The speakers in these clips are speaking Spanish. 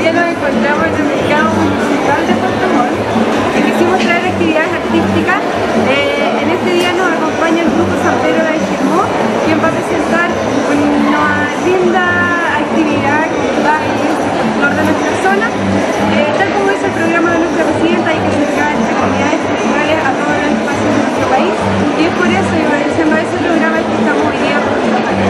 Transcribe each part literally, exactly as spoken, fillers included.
día nos encontramos en el mercado municipal de Puerto Montt y quisimos traer actividades artísticas. Eh, en este día nos acompaña el grupo San Pedro de Aishirmó, quien va a presentar una linda actividad con bailes y folclor de nuestra zona. Eh, tal como es el programa de nuestra presidenta, hay que acercar actividades culturales a todos los espacios de nuestro país, y es por eso, y obedeciendo a ese programa, que estamos hoy día por nuestra parte.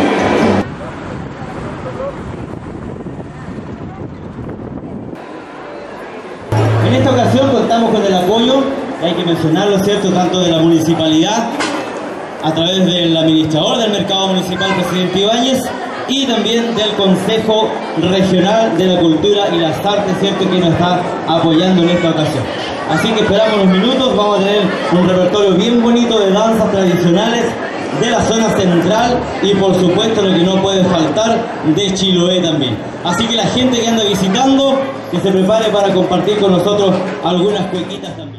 En esta ocasión contamos con el apoyo, hay que mencionarlo, ¿cierto?, tanto de la municipalidad, a través del administrador del mercado municipal, presidente Ibáñez, y también del Consejo Regional de la Cultura y las Artes, ¿cierto?, que nos está apoyando en esta ocasión. Así que esperamos unos minutos, vamos a tener un repertorio bien bonito de danzas tradicionales de la zona central y por supuesto lo que no puede faltar, de Chiloé también. Así que la gente que anda visitando, que se prepare para compartir con nosotros algunas cuequitas también.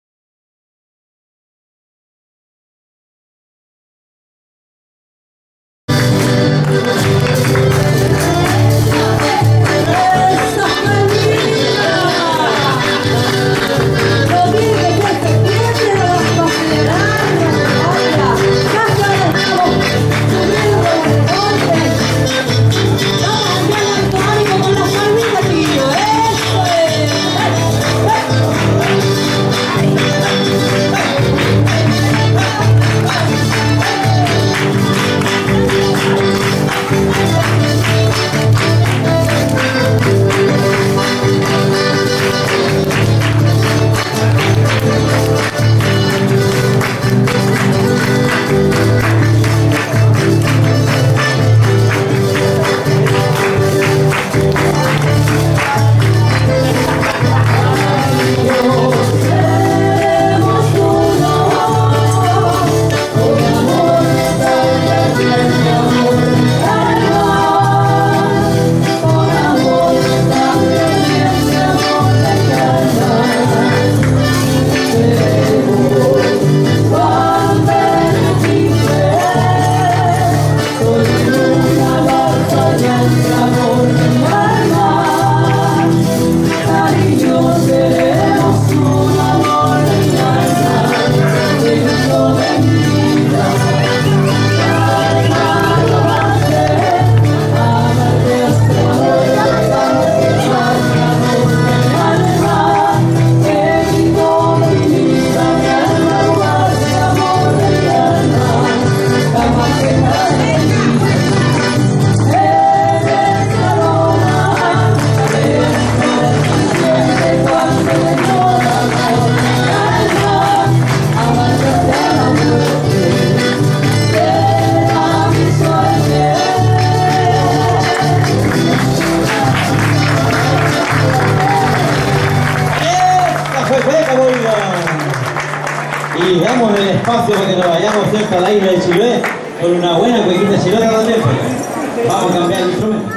Y damos el espacio para que nos vayamos cerca a la isla de Chiloé con una buena cuequita chilota también. Vamos a cambiar el instrumento.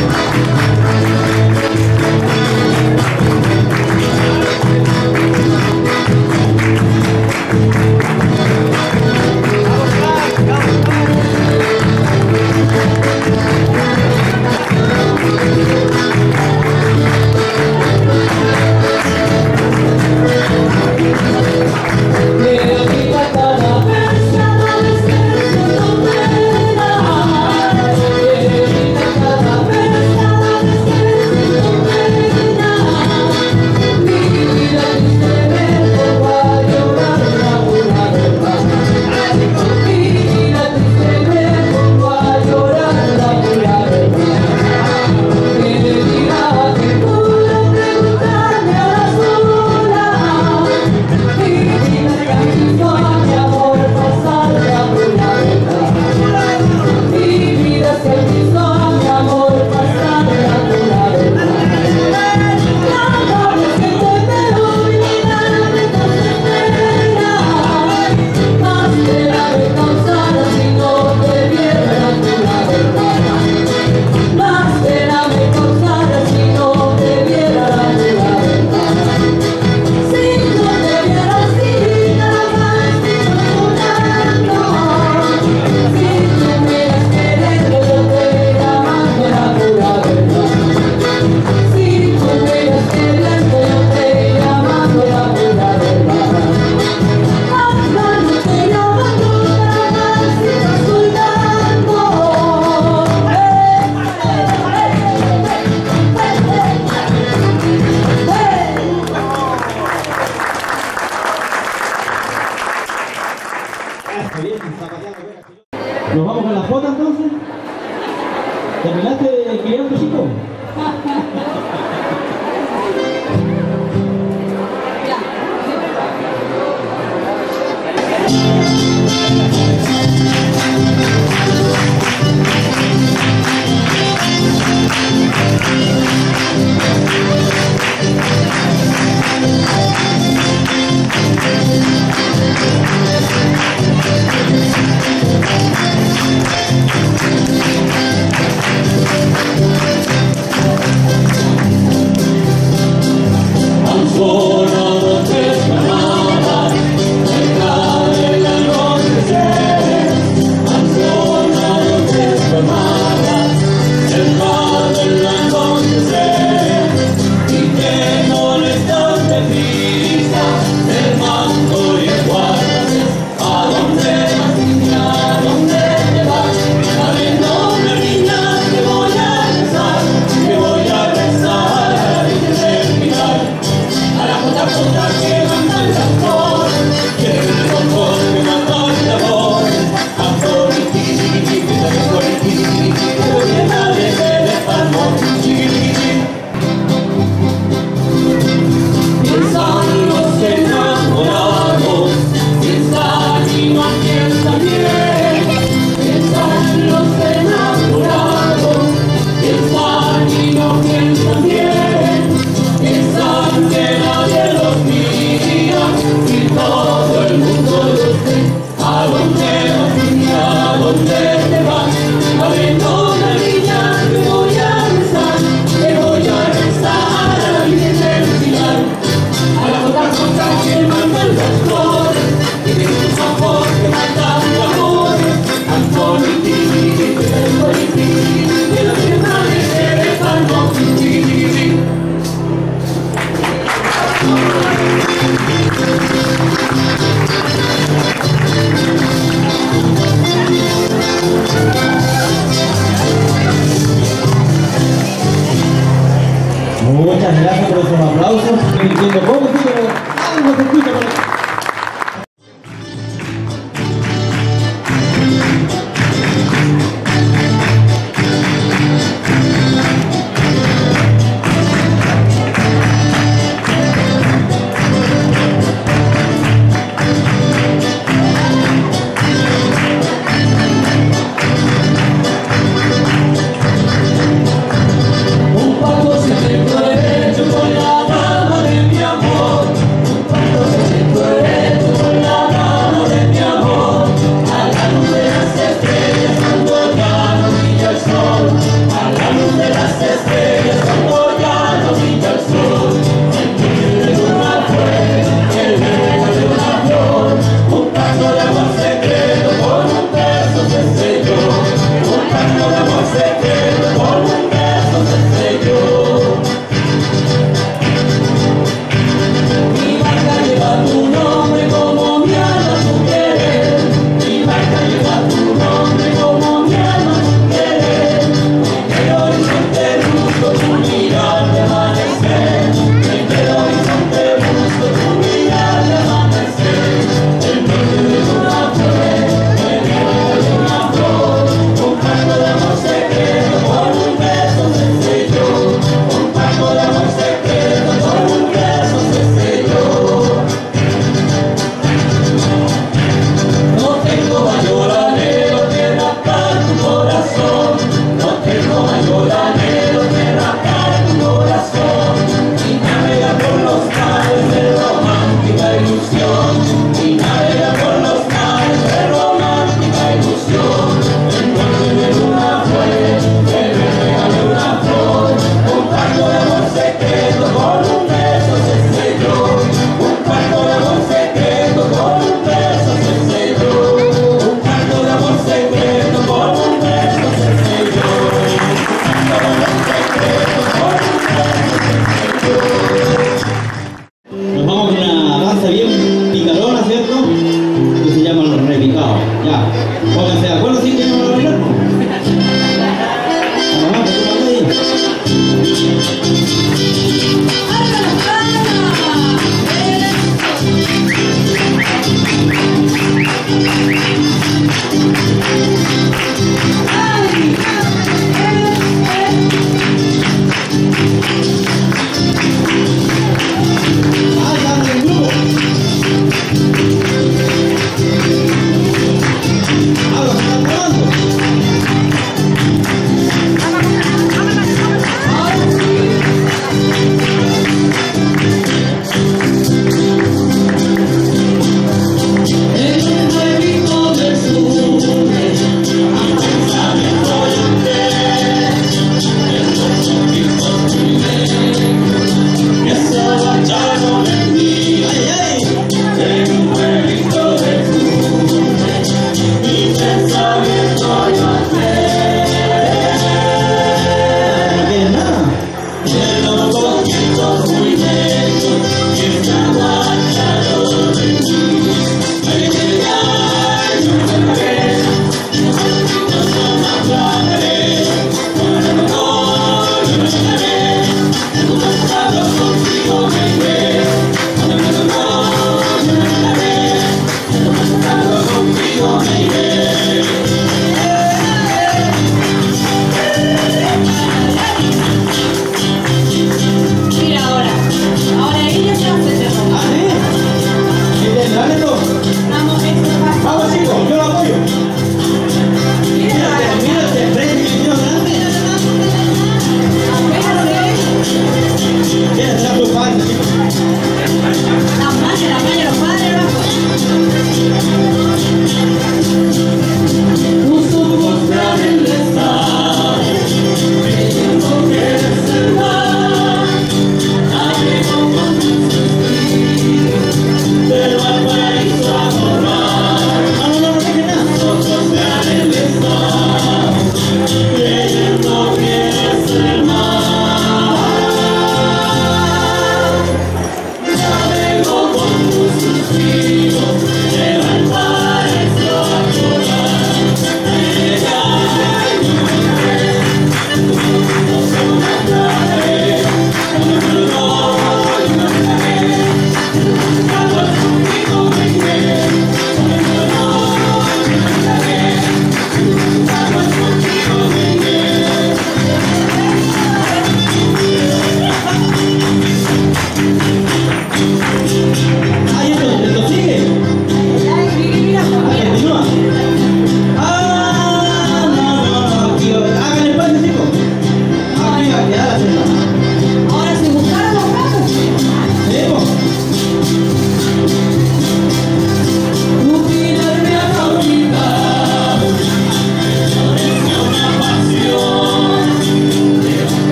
We'll be right back. foto entonces? ¿Terminaste criando, chico? Muchas gracias por esos aplausos. Estoy diciendo poco, pero algo se escucha por aquí. Hecho con la mano de mi amor, un pacto se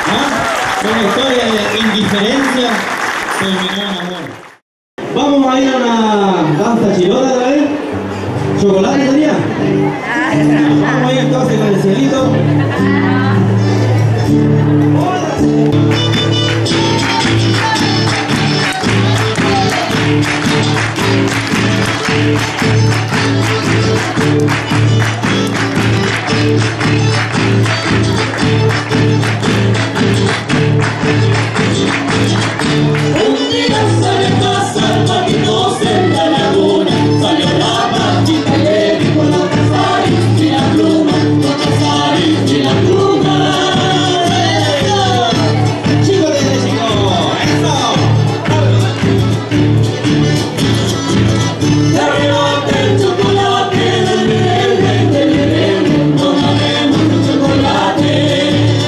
¿Ah? Una historia de indiferencia terminó en amor. Vamos a ir a una danza chilota otra vez. ¿Chocolate sería? Vamos a ir entonces con el cielito. Un día sale a cazar patitos en la laguna, salió la patita y le dijo no cazar y la pluma, no cazar y la pluma. ¡Chicos de chicos! ¡Eso! Le arrebata el chocolate del nivel del nivel, tomaremos el chocolate.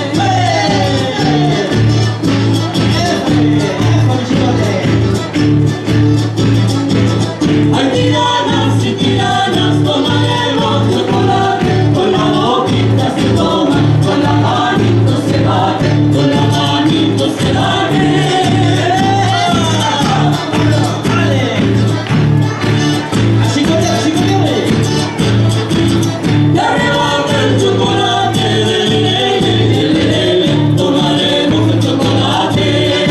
Hay tiranas y tiranas, tomaremos chocolate, con la boquita se toma, con la manito se bate, con la manito se bate. Le arrebata el chocolate del lele, del lele, tomaremos el chocolate.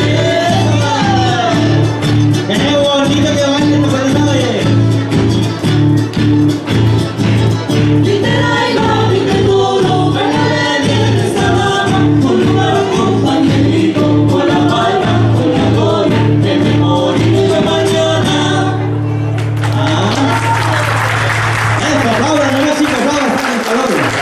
¡Qué bonito que bailen los personajes! Literal, la viste duro, pégale bien esa dama, con un compañerito, con la palma, con la gloria, que me moriré de mañana. ¡Ah! ¡Eso! ¡Aplaudan, no, chicos! ¡Aplaudan! ¡Aplaudan!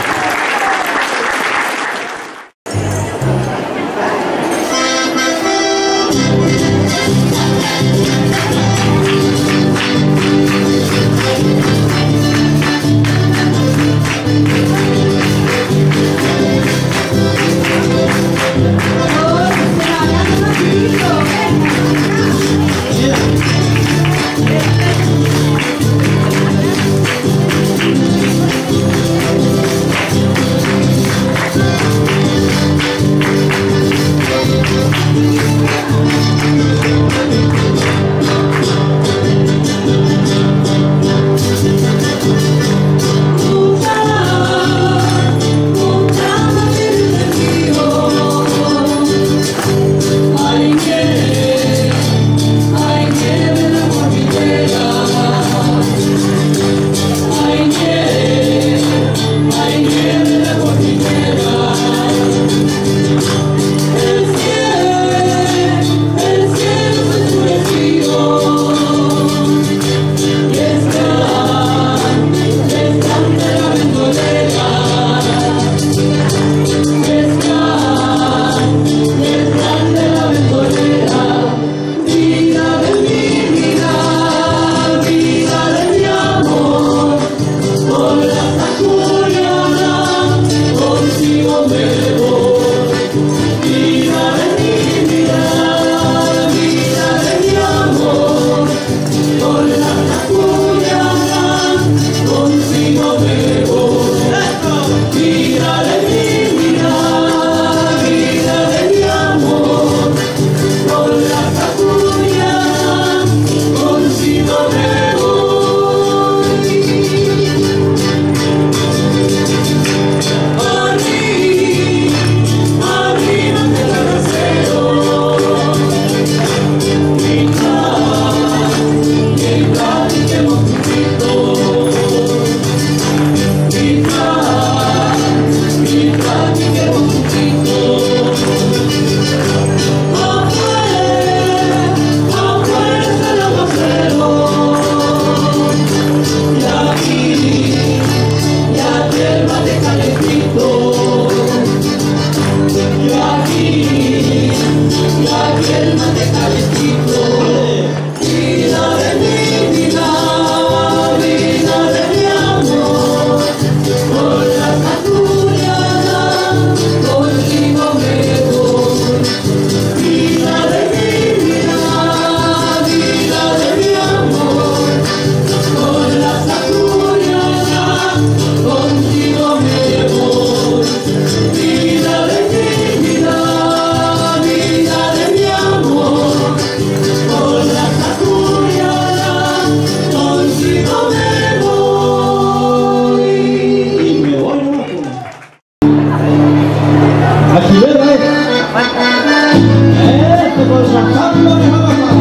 parte con las tambores abajo.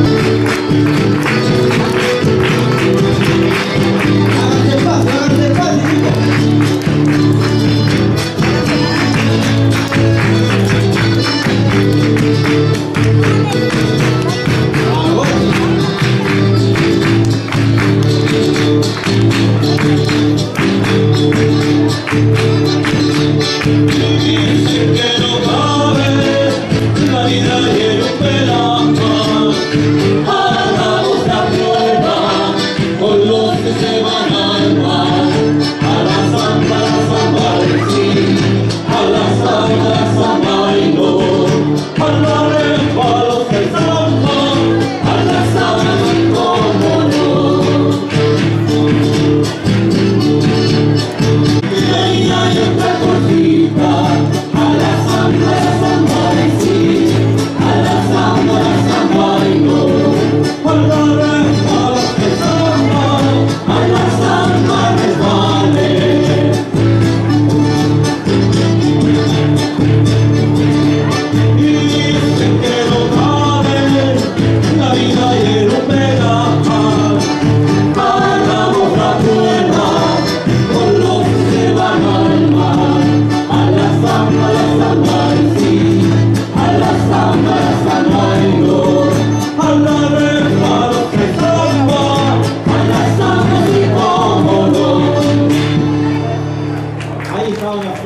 Háganse espacio, háganse espacio, Dicen que no cabe la vida y el pedazo. Hagamos la prueba con los que se van al mar. A la samba, a la samba del sí, a la samba, a la samba y no. A la repa, los que samba, a la samba y cómo no. Y hay otra cosita, a la samba, a la samba y sí, a la samba, a la samba y no. A la repa, los que samba, a la samba les vale. Y dicen que no cabe la vida y el pedazo. Hagamos la prueba con los que se van al mar. A la samba, a la samba y sí, a la samba, a la samba y no. A la repa, los que samba, a la samba y cómo no. Ahí está la samba.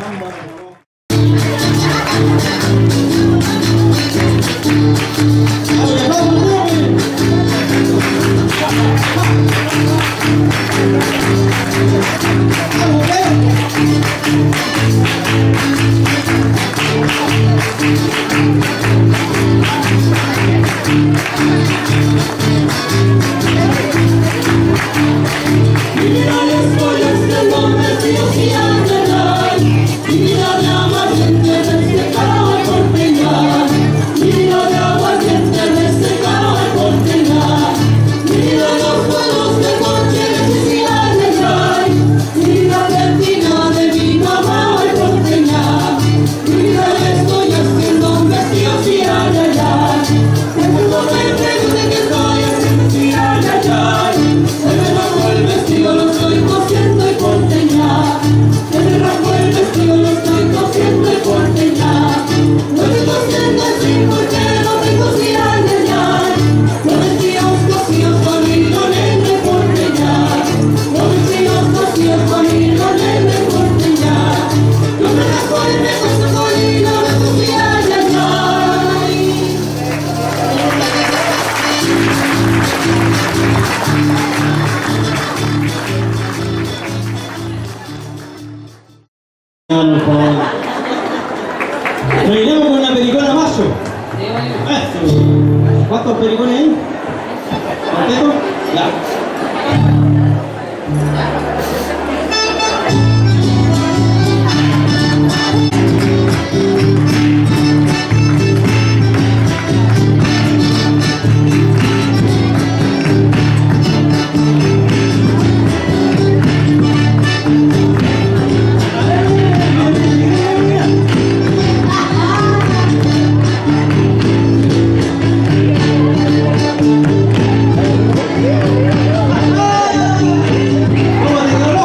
Mira las joyas de los vestidos y andan. Mira la aguardiente de este caro al porteñar. Mira la aguardiente de este caro al porteñar. Mira los juegos de porteñas y andan. Mira la cantina de vino abajo al porteñar. Mira las joyas de los vestidos y andan. Se me toma el pregunte que estoy haciendo si andan. Se me bajó el vestido, lo estoy cosiendo y porteñar. Se me bajó el vestido, lo estoy cosiendo y porteñar. Lo estoy cosiendo así porque no tengo si engañar. Los vestidos cosidos con hilo negro y porteñar. Los vestidos cosidos con hilo negro y porteñar. Yo me rajo y me coso con hilo, lo estoy engañar. Terminemos con una pericona macho. Eso. ¿Cuántos pericones hay? ¿Cuántos? Ya. ¡Vamos a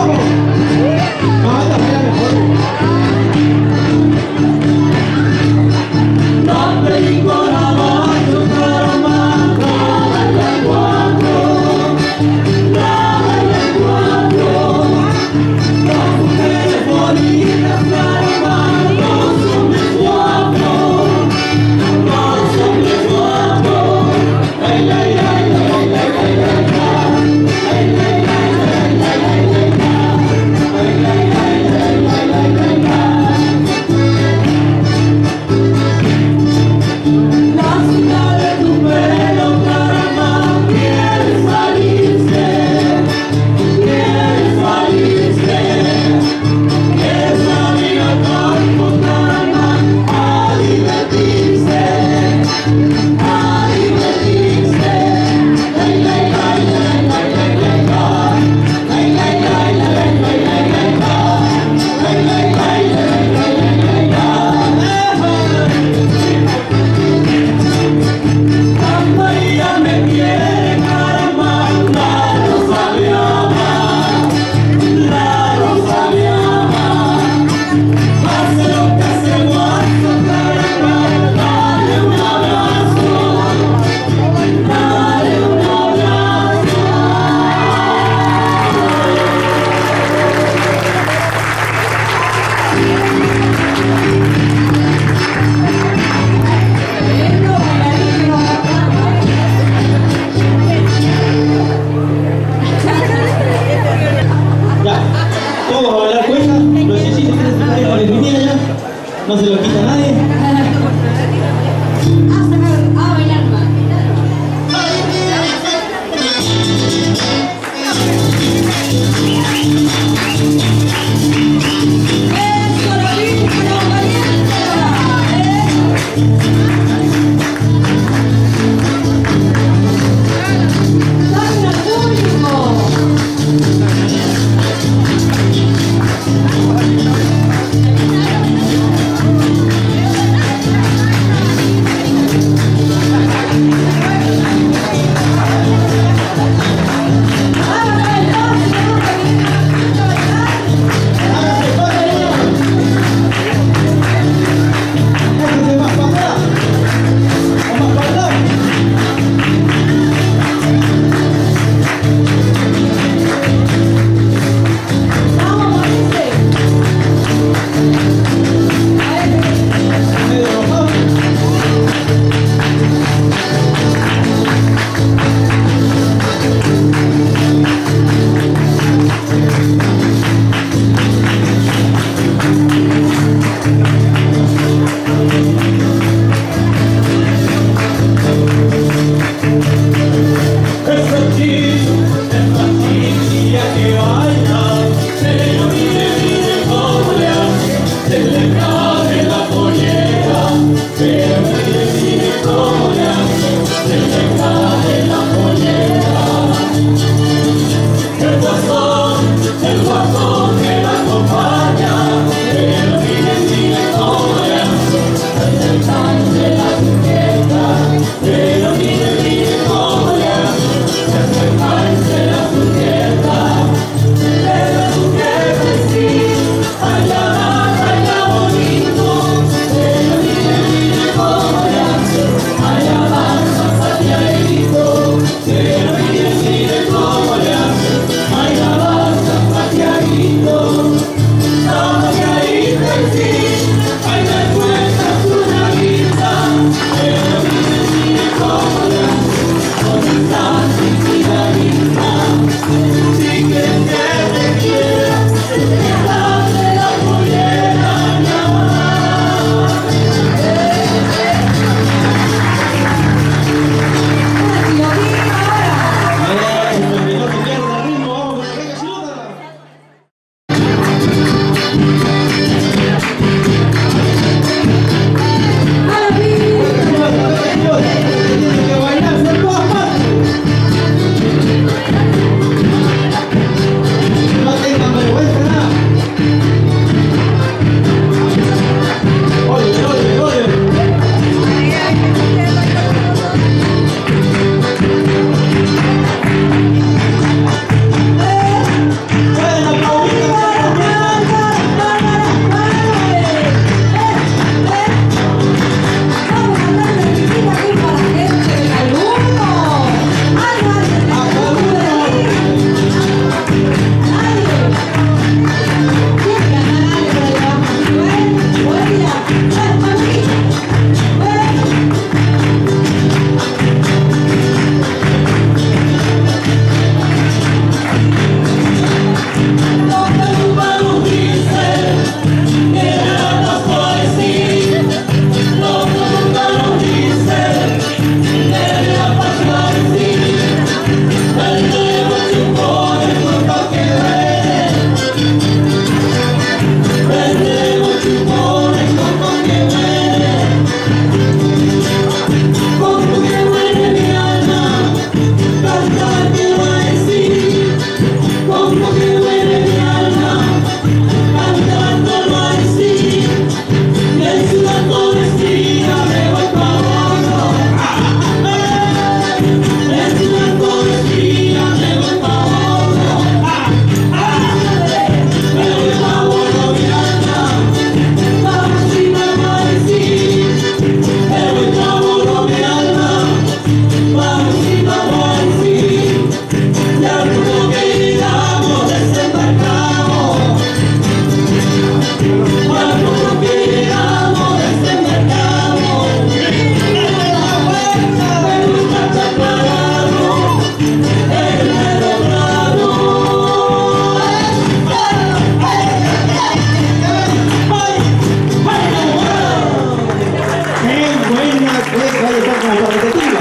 buena, pues vaya a estar como competitiva.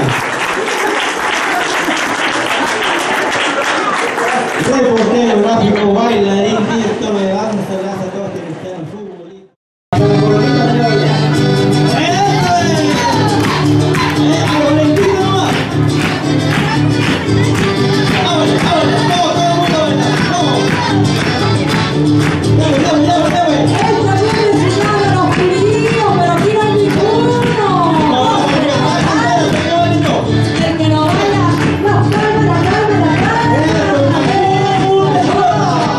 Reportero, gráfico, bailarín, director de danza, danza, todo que está en fútbol. El que no baila, no, calma, calma, calma.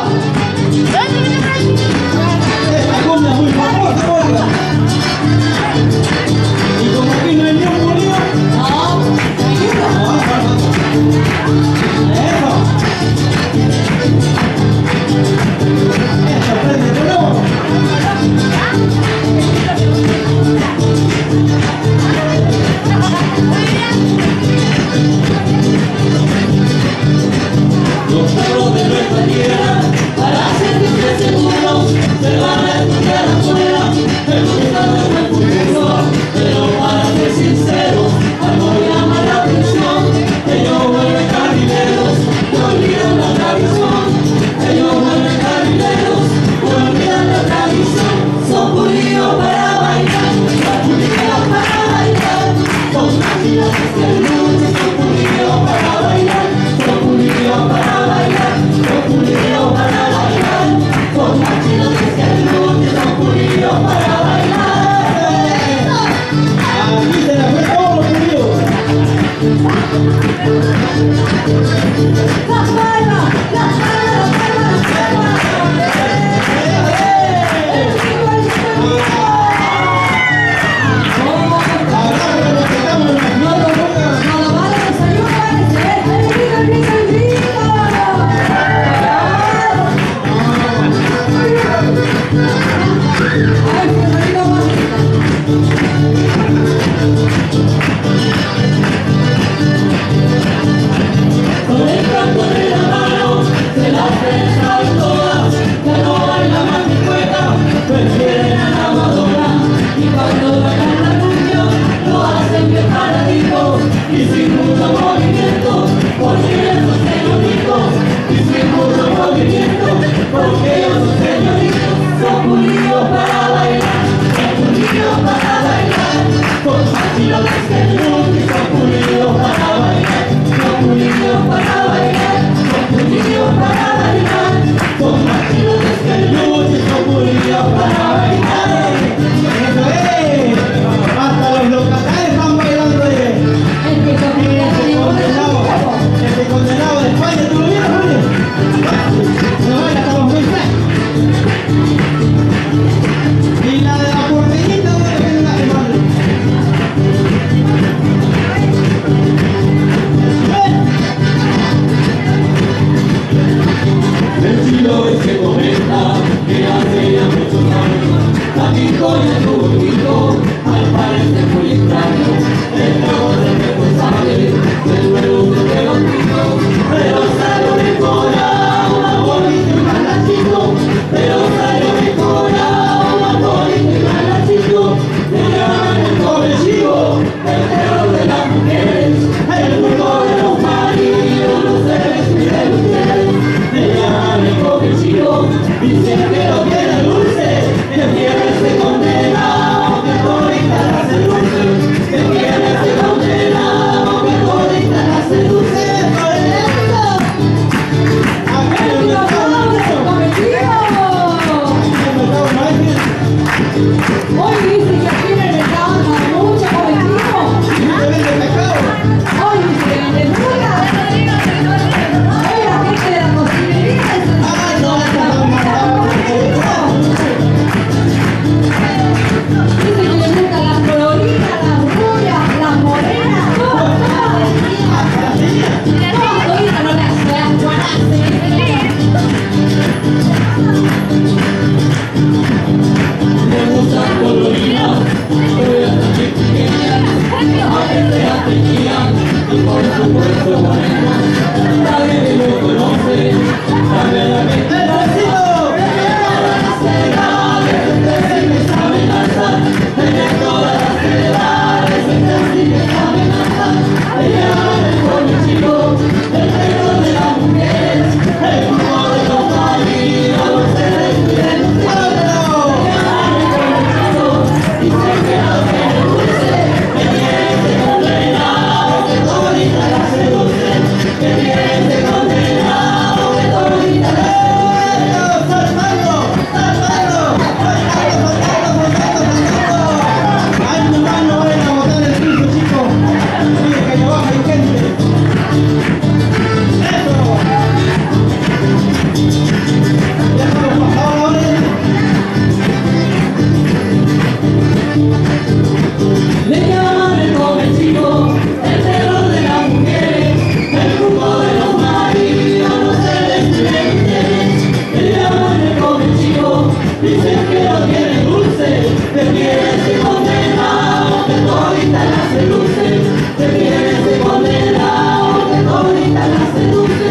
todita la seduce, te vienes de condenado, que todita la seduce.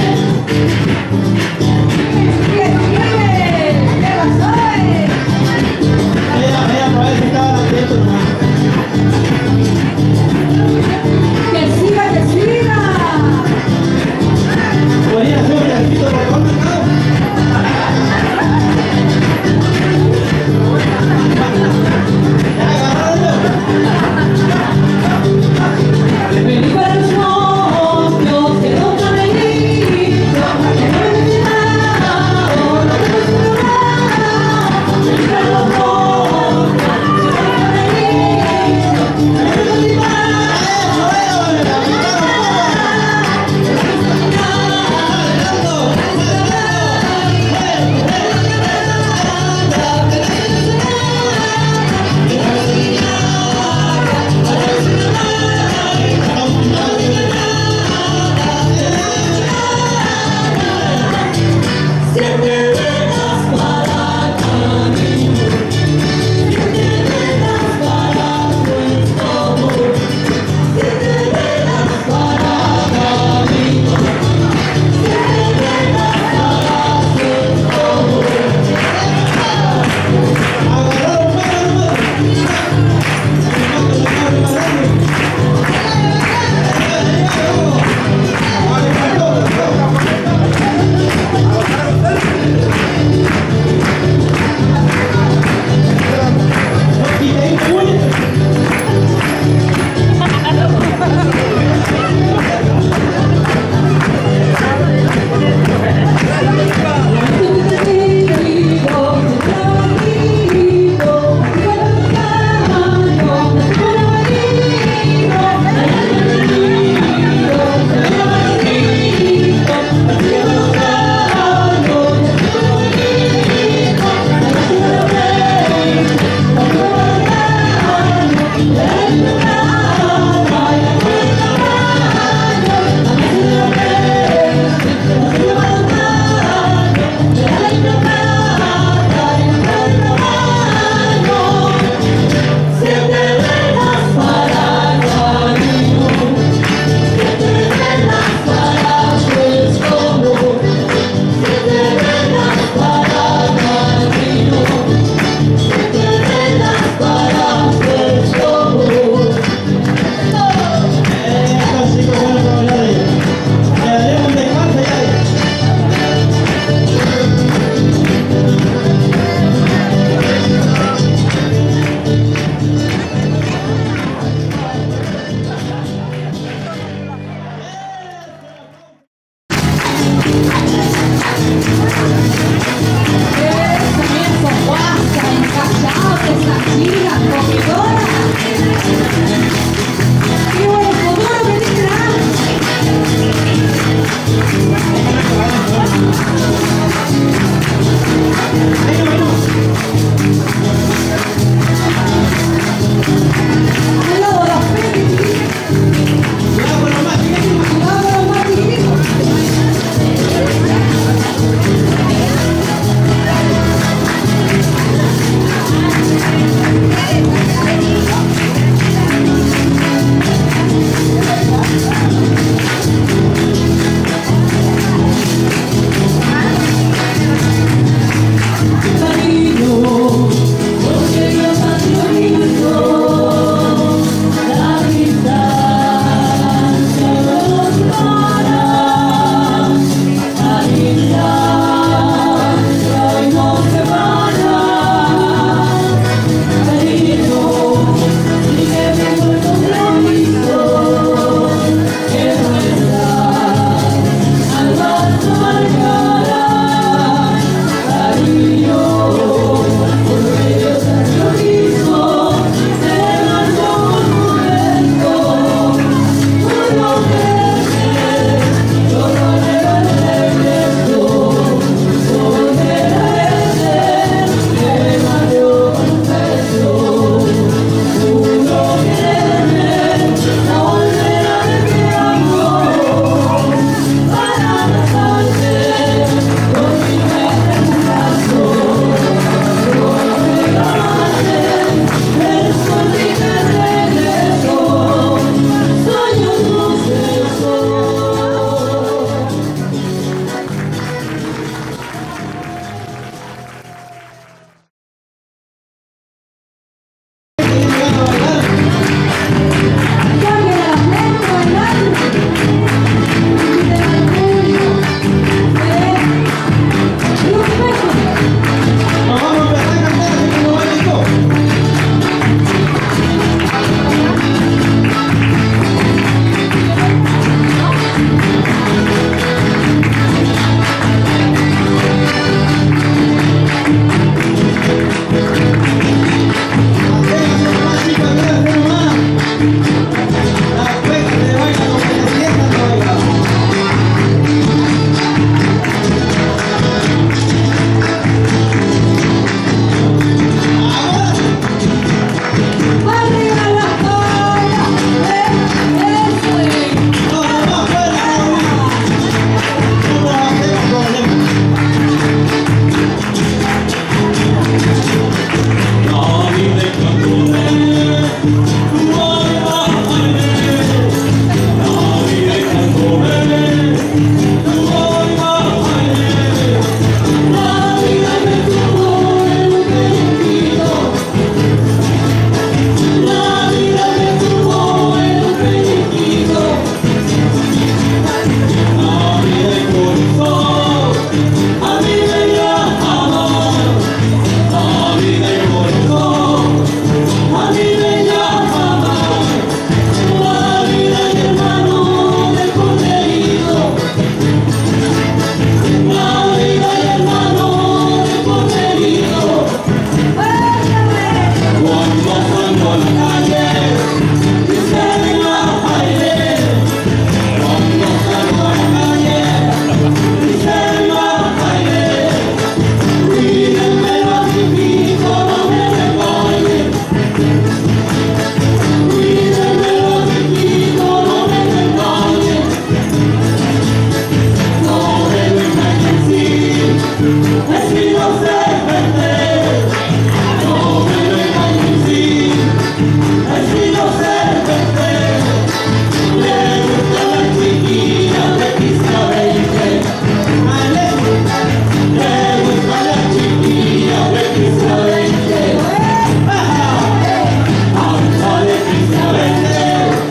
Mira, mira, por ahí se estaban atentos nomás. ¡Que siga, que siga! Podría hacer un viajecito por todo el mercado. Ya, agárralo.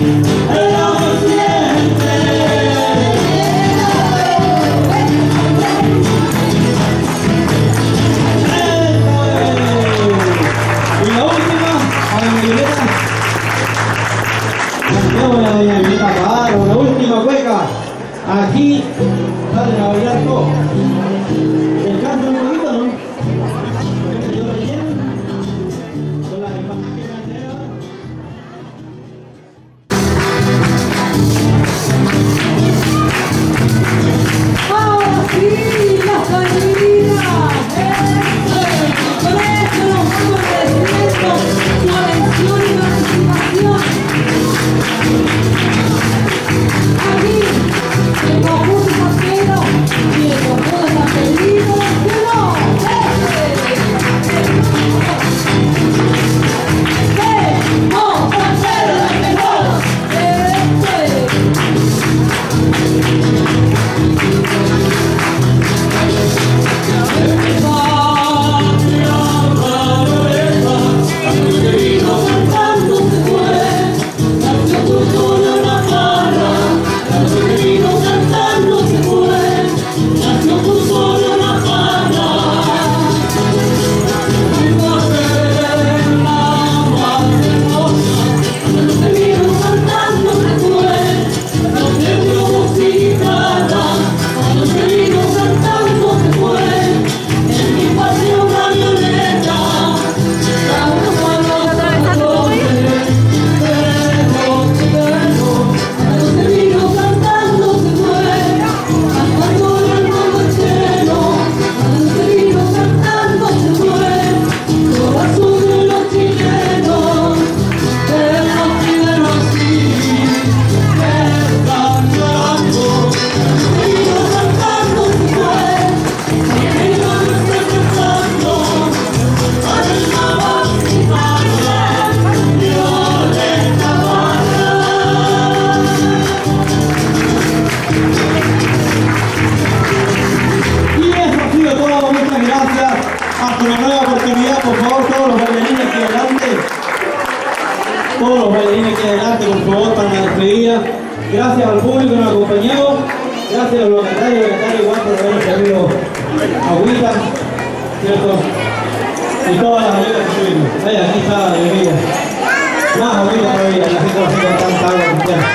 Aquí salen a bailar todos. ¿El canto un poquito, no? ¿Yo relleno? Con las imágenes que me han llegado. ¡Ahora sí! ¡Las alegrías! Con esto nos vamos agradeciendo su atención y participación. Aquí, el conjunto Santero y el conjunto Santelino, ¡que no! ¡Eh! ¡No! ¡Santero es mejor! ¡Eh! Todos los bailarines aquí adelante, por favor, para la despedida. Gracias al público que nos acompañó. Gracias a los locatarios y locatarios igual por habernos servido agüita, ¿cierto? Y todas las ayudas que tuvimos. Ahí, aquí está la bebida. Más agüita todavía, la gente va a hacer tanta agua que quiera.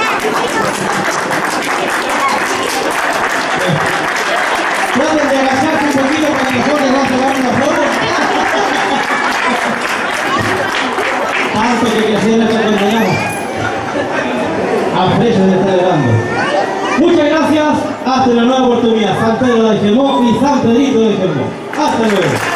Traten de agacharse un poquito para que mejor les va a sacar una foto. Tanto que quisiera que acompañamos a Freya de estar grabando. Muchas gracias, hasta la nueva oportunidad. San Pedro de Aijemó y San Pedrito de Aijemó. Hasta luego.